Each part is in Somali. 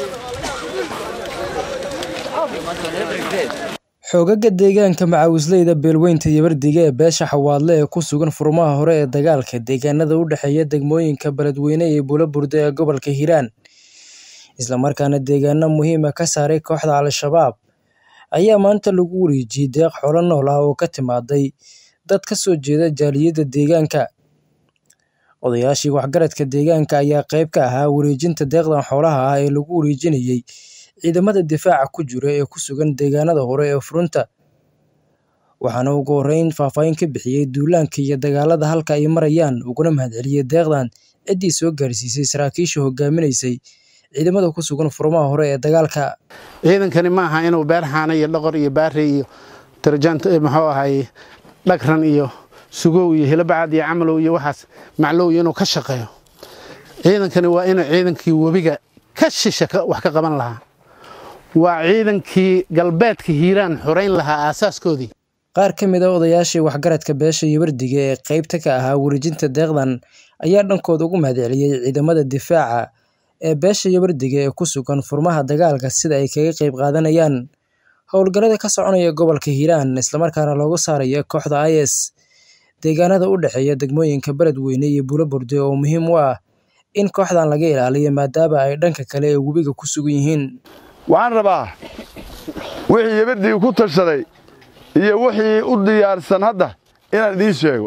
xoogagga deegaanka Macawisleyda beelweynta Yabardiga ee beesha Xawaadle ee ku sugan furmaha hore ee dagaalka deegaanada u dhaxeeya degmooyinka Beledweyne iyo Buulaburda ee gobolka Hiiraan isla markaana deegaano muhiim ah ka saaray kooxda Al-Shabaab ayaa maanta lagu wareejiyay deeq xoolo nool ah oo ka timaaday dad ka soo jeeda jaaliyada deegaanka. Odayaashii waxgaradka deegaanka ayaa qayb ka ahaa wareejinta deeqdan xoolaha ah ee lagu wareejinayay ciidamada difaaca ku jira ee ku sugan deegaanada hore ee furunta. Waxaana ugu horeyn faahfaahin ka bixiyay duulaanka iyo dagaalada halka ay marayaan uguna mahadceliyay deeqdan ciddii soo gaarsiisay saraakiisha hogaaminaysay ciidamada ku sugan furmaha hore ee dagaalka. ciidankani ma aha inuu beerxaana iyo dhaqor iyo baari iyo tarjant maxuu ahay dhagran iyo sugow iyo hilbacad iyo camalow iyo waxaas maclow inuu ka shaqeeyo. ciidankani waa inuu ciidankii webiga ka shisha wax ka qaban lahaa. waa ciidankii galbeedka Hiiraan xoreyn lahaa aasaaskoodii. qaar ka mid ah odayaashii waxgaradka beesha Yabardiga ee qaybta ka ahaa wareejinta deeqdan ayaa dhankooda ugu mahadceliyay ciidamada difaaca ee beesha Yabardiga ee ku sugan furmaha dagaalka sida ay kaga qayb qaadanayaan howlgallada ka soconaya gobolka Hiiraan isla markaana looga saarayo kooxda IS deegaanada u dhaxeeya degmooyinka Beledweyne iyo Buulaburda oo muhiim u ah in kooxdan laga ilaaliyo maadaama ay dhanka kale ee webiga ku sugan yihiin. waxaan rabaa wixii Yabardiga ku tashaday iyo wixii u diyaarsan hadda inaan idiin sheego.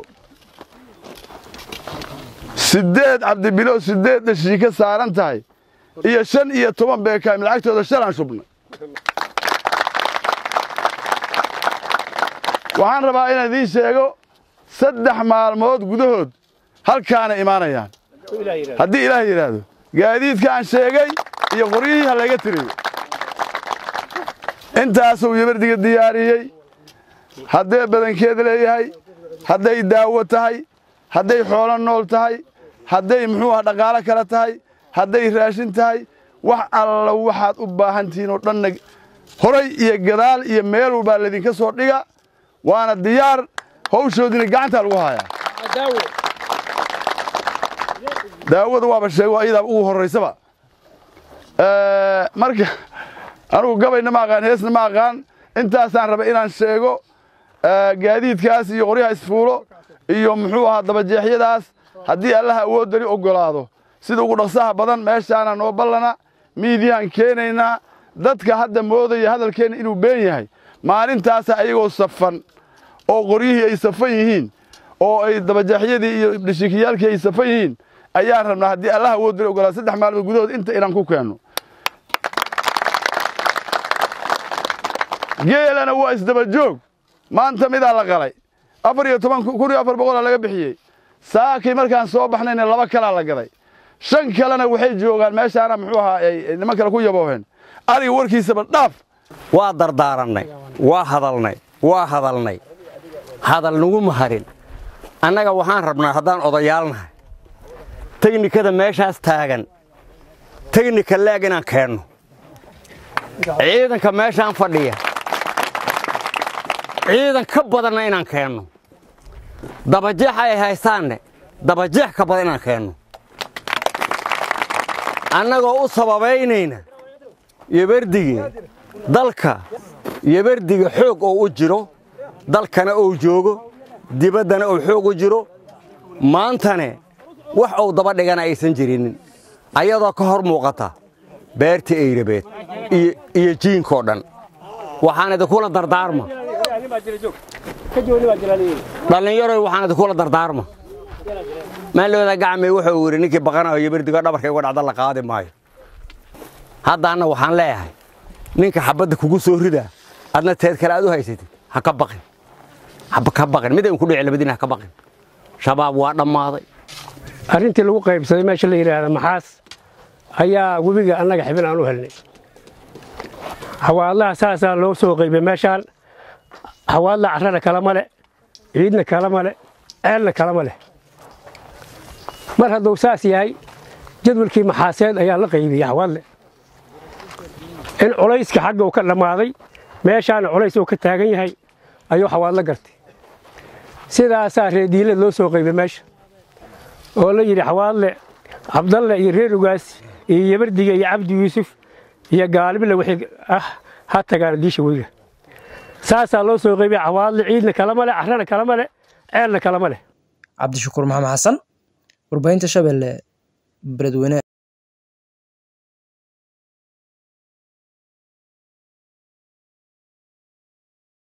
8 cabdibilo 8 dhashii ka saaran tahay iyo 5 iyo 10 beekaay lacagtooda shalaan shubnay. waxaan rabaa inaan idiin sheego 3 maalmood gudahood halkaana imaanayaan haddii Ilaahay yiraahdo. gaadiidka aan sheegay iyo qoryihii laga tiriyo intaasuu Yabardiga diyaariyay. hadday badankeed leeyahay, hadday daawo tahay, hadday xoolo nool tahay, hadday muxuu ah dhaqaale kala tahay, hadday raashin tahay, wax alla waxaad u baahantiin oo dhan horay iyo gadaal iyo meel walba la idinka soo dhiga. waana diyaar, hawshoodina gacanta lagu hayaa. daawada waaba sheego ayada ugu horeysaba. marka anigu gabayna ma aqaan, heesna ma aqaan, intaasaan rabay inaan sheego. gaadiidkaas iyo qoryaha isfuulo iyo muxuu ahaa dabajeexyadaas haddii Allah awood dari ogolaado sida ugu dhaqsaha badan meeshaana noo ballana miidiyaan keenaynaa. dadka hadda moodaya hadalkeena inuu been yahay maalintaas ayagoo safan oo qoryihii ay safan yihiin oo ay dabajeexyadii iyo dhishikiyaalkii ay safan yihiin ayaan rabnaa haddii Allah awood dari ogolaado 3 maalmood gudahood inta inaan ku keeno. geelana waa isdaba joog. maanta midaa la qalay 14,400 laga bixiyay. saakii markaan soo baxnayna 2 kala la gaday. 5 kalena waxay joogaan meeshaana muxuu ahaa ay niman kale ku yabooheen. ariga warkiisaba dhaaf. waa dardaaranay, waa hadalnay. hadal nagu maharin. annaga waxaan rabnaa haddaan odayaalnahay teknikada meeshaas taagan teknika laag inaan keenno. ciidanka meeshaan fadhiya ciidan ka badanna inaan keenno. dabajeex ay haystaanne dabajeex ka badan inaan keenno. annagoo u sababaynayna Yabardiga dalka Yabardiga xoog oo u jiro dalkana oo joogo dibaddana oo xoog u jiro maantane wax uu daba dhigana aysan jirinin ayadoo ka hor muuqata beerta Eyrabeed iyo jiinkoo dhan. waxaan idinkula dardaarma dhalinyaro waxaan idinkula dardaarma maalooda gacmay wuxuu yiri ninkii baqanayo Yabardiga dhabarkay uga dhacda la qaadi maayo. haddaana waxaan leeyahay ninka xabadda kugu soo rida adna teed kale aad u haysatid ha ka baqin mid ay ku dhici labadiina ha ka baqin. shabaab waa dhammaaday. arrintii lagu qaybsaday meesha la yiraahdo maxaas ayaa webiga annaga xibin aan u helnay. xawaadlaha saasaa loo soo qaybay meeshaan. xawaadla carrada kala male, ciidna kala male, ceelna kala male. mar hadduu saas yahay jadwalkii maxaaseed ayaa la qaybiyay xawaadle. in culayska xagga uu ka dhammaaday meeshaana culays uu ka taagan yahay ayuu xawaadla gartay. sidaasaa reediilad loo soo qaybay meesha oo la yidhi xawaadle cabdalle iyo reer ugaas iyo Yabardiga iyo Cabdi Yuusuf iyo gaalibile wixii ha tagaan diisha webiga saasaa loo soo qaybiyay xawaadle ciidna kalama leh carrana kalama leh ceelna kalama leh cabdishakuur maxamed xasan warbaahinta Shabeelle Beledweyne